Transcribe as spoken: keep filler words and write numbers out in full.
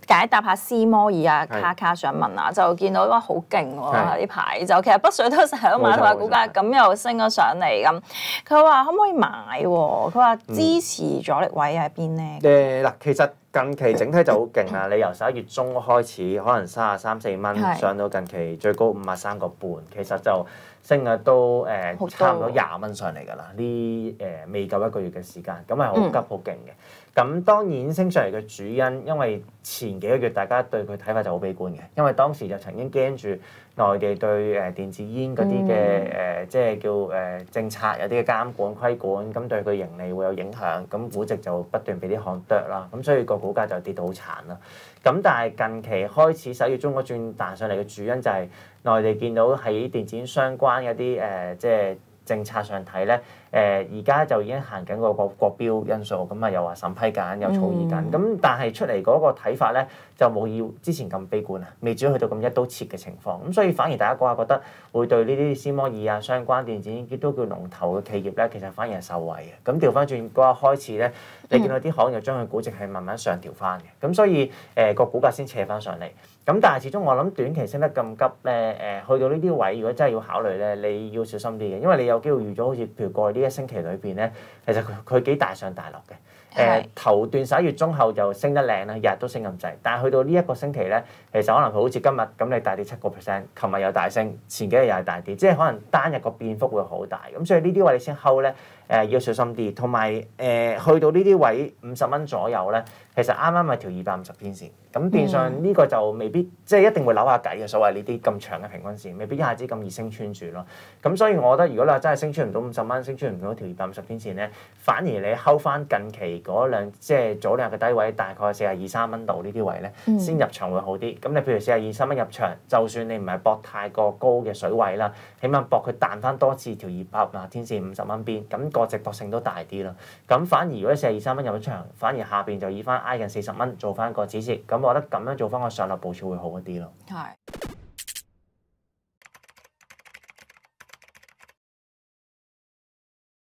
解答下斯摩爾啊卡卡想問啊，就見到哇好勁喎呢排就其實北水都成日都買，同埋股價咁又升咗上嚟咁。佢話可唔可以買喎？佢話支持阻力位喺邊咧？ 誒嗱，其實近期整體就好勁啦。你由十一月中開始，可能三十三四蚊上到近期最高五十三個半，其實就升嘅都誒差唔多廿蚊上嚟㗎啦。呢誒未夠一個月嘅時間，咁係好急好勁嘅。咁當然升上嚟嘅主因，因為前幾個月大家對佢睇法就好悲觀嘅，因為當時就曾經驚住內地對誒電子煙嗰啲嘅誒，即係叫誒政策有啲嘅監管規管，咁對佢盈利會有影響，咁估值就不斷俾啲行剁啦，咁所以個股價就跌到好慘啦。咁但係近期開始十一月中嗰轉彈上嚟嘅主因就係內地見到喺電子煙相關嘅一啲誒，即係政策上睇咧，誒而家就已經行緊個個國標因素，咁啊又話審批緊，又草擬緊，咁、嗯、但係出嚟嗰個睇法咧就冇要之前咁悲觀啊，未至於去到咁一刀切嘅情況，咁所以反而大家嗰下覺得會對呢啲斯摩爾啊相關電子煙都叫龍頭嘅企業咧，其實反而係受惠嘅。咁調翻轉嗰下開始咧，你見到啲行又將佢估值係慢慢上調翻嘅，咁所以誒個、呃、股價先扯翻上嚟。咁但係始終我諗短期升得咁急咧，誒去到呢啲位，如果真係要考慮咧，你要小心啲嘅，因為你有機會預咗好似譬如過去呢一星期裏邊咧，其實佢佢幾大上大落嘅。誒、呃、頭段十一月中後就升得靚啦，日日都升咁滯。但係去到呢一個星期咧，其實可能佢好似今日咁，你大跌七個 percent，琴日又大升，前幾日又係大跌，即係可能單日個變幅會好大。咁所以呢啲位你先 hold 咧，誒、呃、要小心啲。同埋誒去到呢啲位五十蚊左右咧，其實啱啱係條二百五十天線。咁變相呢個就未必即係一定會扭下計嘅，所謂呢啲咁長嘅平均線，未必一下子咁易升穿住咯。咁所以我覺得，如果你話真係升穿唔到五十蚊，升穿唔到條二百五十天線咧，反而你睺翻近期嗰兩即係早兩日嘅低位，大概四十二三蚊度呢啲位咧，先入場會好啲。咁你譬如四十二三蚊入場，就算你唔係搏太過高嘅水位啦，起碼搏佢彈翻多次條二百天線五十蚊邊，咁個值博性都大啲咯。咁反而如果四十二三蚊入咗場，反而下邊就以翻挨近四十蚊做翻個止蝕。咁我覺得咁樣做翻個上落部署會好一啲咯。 係。